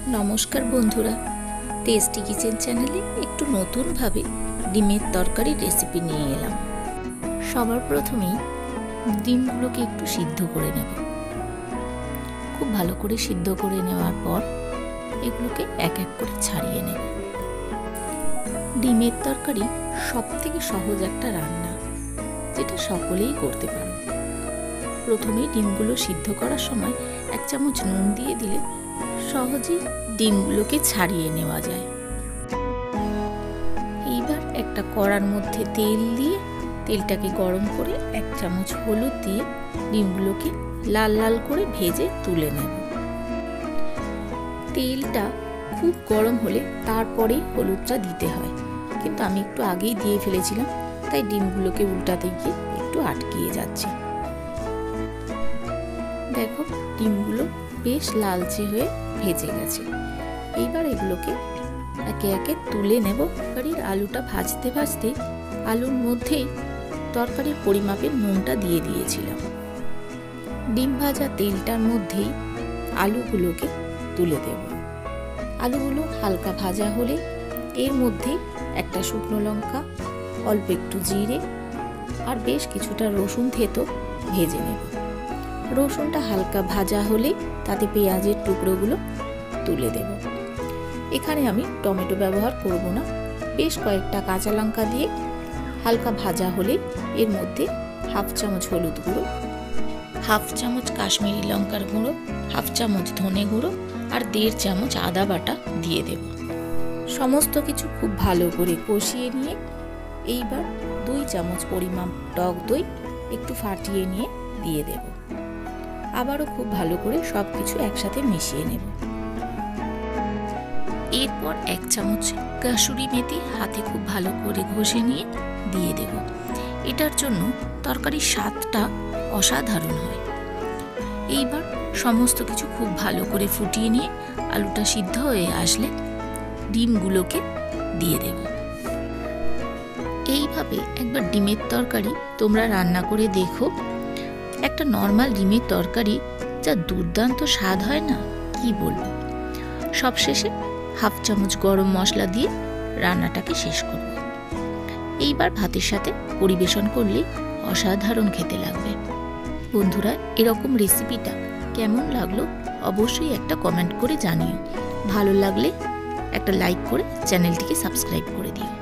নমস্কার বন্ধুরা, tasty kitchen চ্যানেলে একটু নতুনভাবে ডিমের তরকারি রেসিপি নিয়ে এলাম। সবার প্রথমেই ডিমগুলোকে একটু সিদ্ধ করে নেব। খুব ভালো করে সিদ্ধ করে নেওয়ার পর এগুলোকে এক এক করে ছাড়িয়ে নেব। ডিমের তরকারি সবথেকে সহজ একটা রান্না, যেটা সকলেই করতে পারে। প্রথমেই ডিমগুলো সিদ্ধ করার সময় 1 চামচ নুন দিয়ে দিলে সহজেই ডিমগুলোকে ছাড়িয়ে নেওয়া যায়। এইবার একটা কড়ার মধ্যে তেল দিয়ে তেলটাকে গরম করে 1 চামচ হলুদ দিয়ে ডিমগুলোকে লাল লাল করে ভেজে তুলে নেব। তেলটা খুব গরম হলে তারপরেই হলুদটা দিতে হয়, কিন্তু আমি একটু আগেই দিয়ে ফেলেছিলাম, তাই ডিমগুলোকে উল্টাতে গিয়ে একটু আটকিয়ে যাচ্ছে। দেখো, ডিমগুলো বেশ লালচে হয়ে ভেজে গেছে। এইবার এগুলোকে একে একে তুলে নেব। তরকারির আলুটা ভাজতে ভাজতে আলুর মধ্যেই তরকারির পরিমাপের নুনটা দিয়ে দিয়েছিলাম। ডিম ভাজা তেলটার মধ্যেই আলুগুলোকে তুলে দেব। আলুগুলো হালকা ভাজা হলে এর মধ্যে একটা শুকনো লঙ্কা, অল্প একটু জিরে আর বেশ কিছুটা রসুন থেতো ভেজে নেব। রসুনটা হালকা ভাজা হলে তাতে পেঁয়াজের টুকরোগুলো তুলে দেব। এখানে আমি টমেটো ব্যবহার করব না। বেশ কয়েকটা কাঁচা লঙ্কা দিয়ে হালকা ভাজা হলে এর মধ্যে 1/2 চামচ হলুদ গুঁড়ো, 1/2 চামচ কাশ্মীরি লঙ্কার গুঁড়ো, 1/2 চামচ ধনে গুঁড়ো আর 1.5 চামচ আদা বাটা দিয়ে দেব। সমস্ত কিছু খুব ভালো করে কষিয়ে নিয়ে এইবার 2 চামচ পরিমাণ টক দই একটু ফাটিয়ে নিয়ে দিয়ে দেব। আবারও খুব ভালো করে সব কিছু একসাথে মিশিয়ে নেব। এরপর 1 চামচ কাসুরি মেথি হাতে খুব ভালো করে ঘষে নিয়ে দিয়ে দেব। এটার জন্য তরকারির স্বাদটা অসাধারণ হয়। এইবার সমস্ত কিছু খুব ভালো করে ফুটিয়ে নিয়ে আলুটা সিদ্ধ হয়ে আসলে ডিমগুলোকে দিয়ে দেব। এইভাবে একবার ডিমের তরকারি তোমরা রান্না করে দেখো। একটা নর্মাল ডিমের তরকারি যা দুর্দান্ত স্বাদ হয় না, কি বলবো। সবশেষে 1/2 চামচ গরম মশলা দিয়ে রান্নাটাকে শেষ করব। এইবার ভাতের সাথে পরিবেশন করলে অসাধারণ খেতে লাগবে। বন্ধুরা, এরকম রেসিপিটা কেমন লাগলো অবশ্যই একটা কমেন্ট করে জানিও। ভালো লাগলে একটা লাইক করে চ্যানেলটিকে সাবস্ক্রাইব করে দিও।